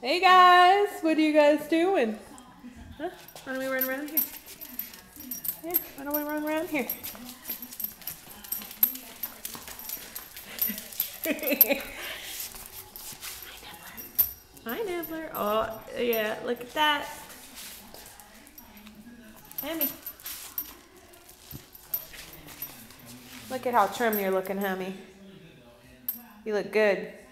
Hey guys, what are you guys doing? Huh? Why don't we run around here? Yeah, why don't we run around here? Hi, Nibbler. Oh, yeah, look at that. Hemi. Look at how trim you're looking, Hemi. You look good.